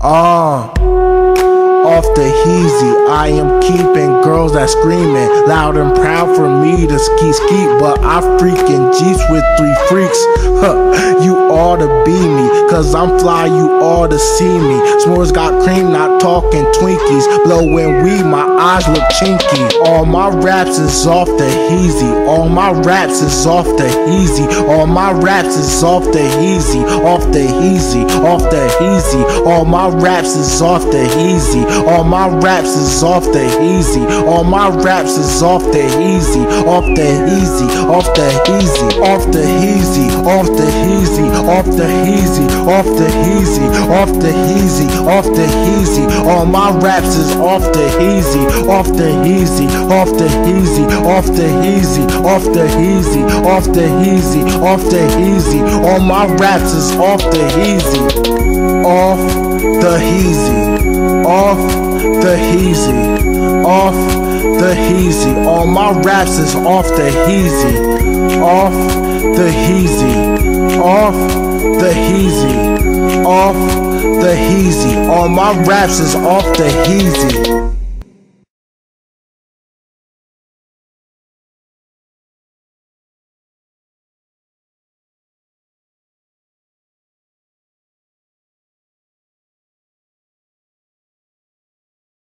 Off the heezy, I am keeping girls that screaming loud and proud for me to ski, but I freaking Jeeps with 3 freaks. You ought to be me, cause I'm fly, you ought to see me. S'mores got cream, not talking Twinkies. Blowing weed, my eyes look chinky. All my raps is off the heezy. All my raps is off the heezy. All my raps is off the heezy. Off the heezy, off the heezy. All my raps is off the heezy. All my raps is off the easy. All my raps is off the easy. Off the easy, off the easy, off the easy, off the easy, off the easy, off the easy, off the easy, off the easy. All my raps is off the easy, off the easy, off the easy, off the easy, off the easy, off the easy, off the easy. All my raps is off the easy, off the easy, off the easy, off the easy. All my raps is off the easy, off the easy, off the easy, off the easy. All my raps is off the easy.